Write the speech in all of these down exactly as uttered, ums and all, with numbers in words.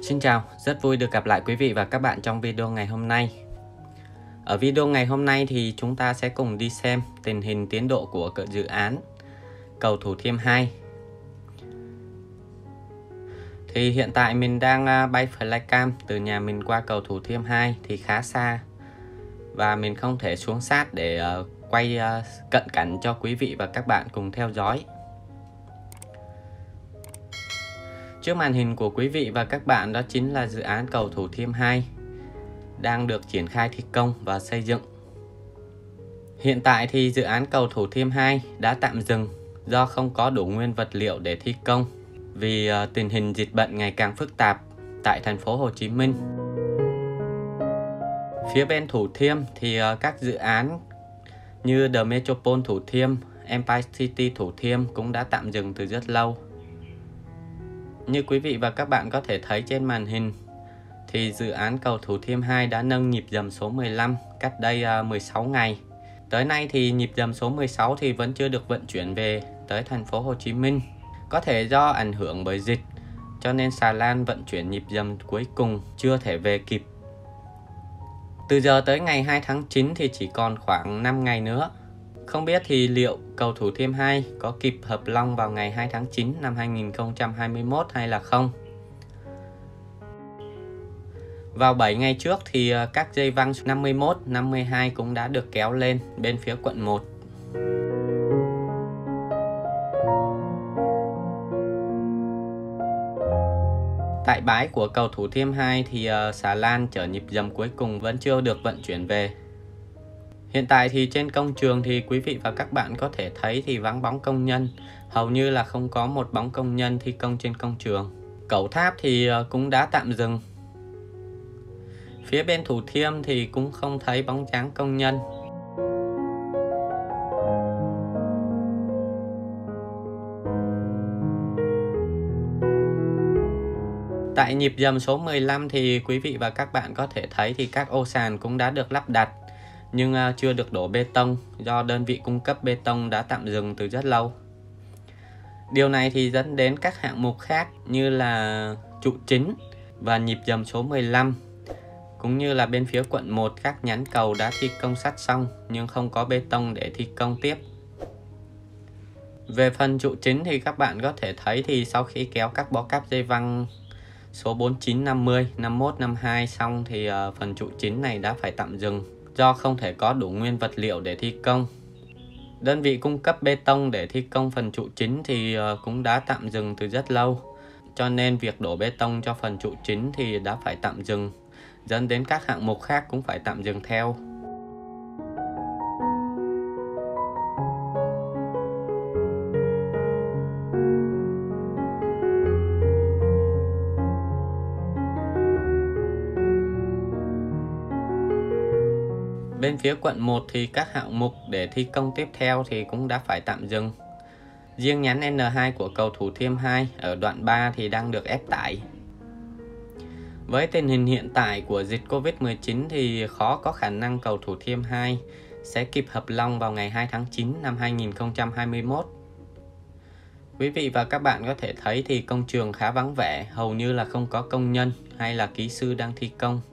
Xin chào, rất vui được gặp lại quý vị và các bạn trong video ngày hôm nay. Ở video ngày hôm nay thì chúng ta sẽ cùng đi xem tình hình tiến độ của dự án cầu Thủ Thiêm hai. Thì hiện tại mình đang bay flycam từ nhà mình qua cầu Thủ Thiêm hai thì khá xa, và mình không thể xuống sát để quay cận cảnh cho quý vị và các bạn cùng theo dõi. Trước màn hình của quý vị và các bạn đó chính là dự án cầu Thủ Thiêm hai đang được triển khai thi công và xây dựng. Hiện tại thì dự án cầu Thủ Thiêm hai đã tạm dừng do không có đủ nguyên vật liệu để thi công vì tình hình dịch bệnh ngày càng phức tạp tại thành phố Hồ Chí Minh. Phía bên Thủ Thiêm thì các dự án như The Metropole Thủ Thiêm, Empire City Thủ Thiêm cũng đã tạm dừng từ rất lâu. Như quý vị và các bạn có thể thấy trên màn hình thì dự án cầu Thủ Thiêm hai đã nâng nhịp dầm số mười lăm cách đây mười sáu ngày. Tới nay thì nhịp dầm số mười sáu thì vẫn chưa được vận chuyển về tới thành phố Hồ Chí Minh. Có thể do ảnh hưởng bởi dịch cho nên xà lan vận chuyển nhịp dầm cuối cùng chưa thể về kịp. Từ giờ tới ngày hai tháng chín thì chỉ còn khoảng năm ngày nữa. Không biết thì liệu cầu Thủ Thiêm hai có kịp hợp long vào ngày hai tháng chín năm hai nghìn không trăm hai mươi mốt hay là không? Vào bảy ngày trước thì các dây văng năm mươi mốt, năm mươi hai cũng đã được kéo lên bên phía quận một. Tại bãi của cầu Thủ Thiêm hai thì xà lan chở nhịp dầm cuối cùng vẫn chưa được vận chuyển về. Hiện tại thì trên công trường thì quý vị và các bạn có thể thấy thì vắng bóng công nhân, hầu như là không có một bóng công nhân thi công trên công trường. Cầu tháp thì cũng đã tạm dừng. Phía bên Thủ Thiêm thì cũng không thấy bóng dáng công nhân. Tại nhịp dầm số mười lăm thì quý vị và các bạn có thể thấy thì các ô sàn cũng đã được lắp đặt, nhưng chưa được đổ bê tông do đơn vị cung cấp bê tông đã tạm dừng từ rất lâu. Điều này thì dẫn đến các hạng mục khác như là trụ chính và nhịp dầm số mười lăm, cũng như là bên phía quận một các nhánh cầu đã thi công sắt xong nhưng không có bê tông để thi công tiếp. Về phần trụ chính thì các bạn có thể thấy thì sau khi kéo các bó cáp dây văng số bốn chín, năm mươi, năm mốt, năm hai xong thì phần trụ chính này đã phải tạm dừng do không thể có đủ nguyên vật liệu để thi công. Đơn vị cung cấp bê tông để thi công phần trụ chính thì cũng đã tạm dừng từ rất lâu, cho nên việc đổ bê tông cho phần trụ chính thì đã phải tạm dừng, dẫn đến các hạng mục khác cũng phải tạm dừng theo. Bên phía quận một thì các hạng mục để thi công tiếp theo thì cũng đã phải tạm dừng. Riêng nhánh N hai của cầu Thủ Thiêm hai ở đoạn ba thì đang được ép tải. Với tình hình hiện tại của dịch Covid mười chín thì khó có khả năng cầu Thủ Thiêm hai sẽ kịp hợp long vào ngày hai tháng chín năm hai nghìn không trăm hai mươi mốt. Quý vị và các bạn có thể thấy thì công trường khá vắng vẻ, hầu như là không có công nhân hay là kỹ sư đang thi công.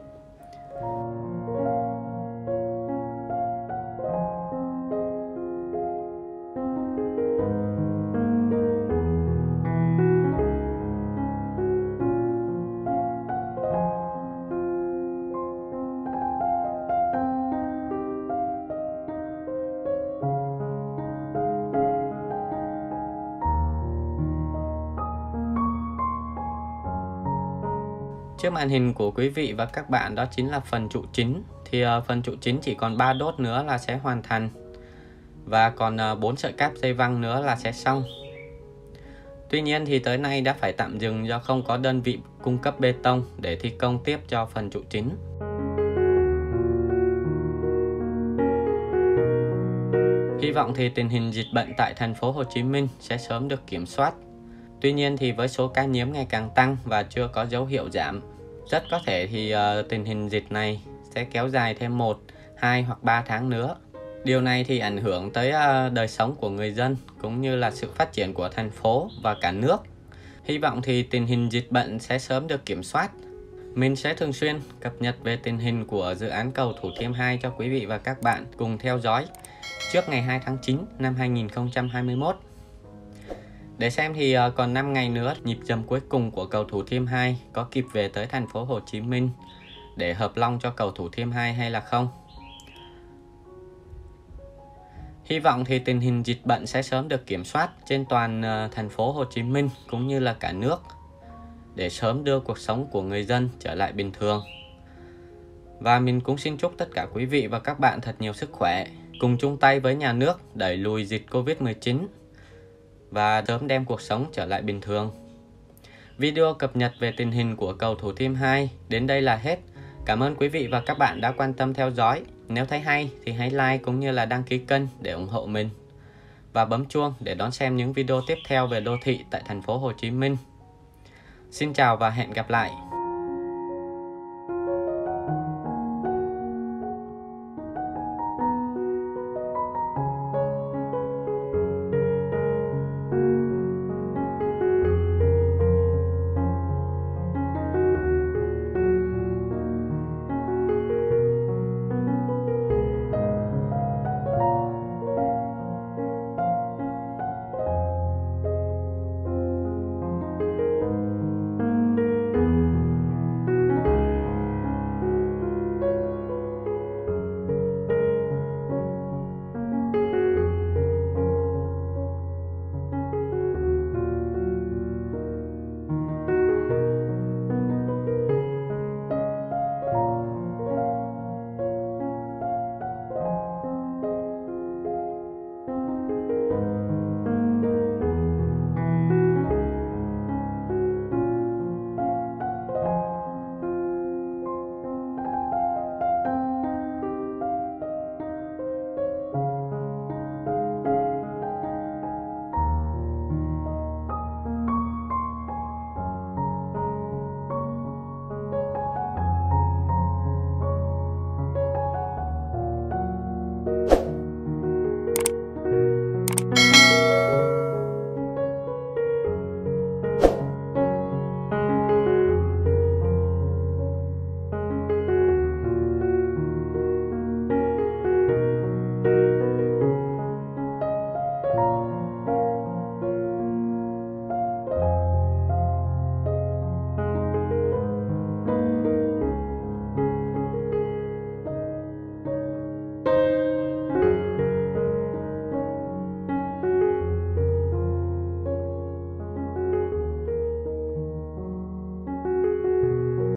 Trước màn hình của quý vị và các bạn đó chính là phần trụ chính. Thì uh, phần trụ chính chỉ còn ba đốt nữa là sẽ hoàn thành. Và còn uh, bốn sợi cáp dây văng nữa là sẽ xong. Tuy nhiên thì tới nay đã phải tạm dừng do không có đơn vị cung cấp bê tông để thi công tiếp cho phần trụ chính. Hy vọng thì tình hình dịch bệnh tại thành phố Hồ Chí Minh sẽ sớm được kiểm soát. Tuy nhiên thì với số ca nhiễm ngày càng tăng và chưa có dấu hiệu giảm, rất có thể thì uh, tình hình dịch này sẽ kéo dài thêm một, hai hoặc ba tháng nữa. Điều này thì ảnh hưởng tới uh, đời sống của người dân cũng như là sự phát triển của thành phố và cả nước. Hy vọng thì tình hình dịch bệnh sẽ sớm được kiểm soát. Mình sẽ thường xuyên cập nhật về tình hình của dự án cầu Thủ Thiêm hai cho quý vị và các bạn cùng theo dõi trước ngày hai tháng chín năm hai nghìn không trăm hai mươi mốt. Để xem thì còn năm ngày nữa nhịp dầm cuối cùng của cầu Thủ Thiêm hai có kịp về tới thành phố Hồ Chí Minh để hợp long cho cầu Thủ Thiêm hai hay là không. Hy vọng thì tình hình dịch bệnh sẽ sớm được kiểm soát trên toàn thành phố Hồ Chí Minh cũng như là cả nước để sớm đưa cuộc sống của người dân trở lại bình thường. Và mình cũng xin chúc tất cả quý vị và các bạn thật nhiều sức khỏe, cùng chung tay với nhà nước đẩy lùi dịch Covid mười chín và sớm đem cuộc sống trở lại bình thường. Video cập nhật về tình hình của cầu Thủ Thiêm hai đến đây là hết. Cảm ơn quý vị và các bạn đã quan tâm theo dõi. Nếu thấy hay thì hãy like cũng như là đăng ký kênh để ủng hộ mình và bấm chuông để đón xem những video tiếp theo về đô thị tại thành phố Hồ Chí Minh. Xin chào và hẹn gặp lại.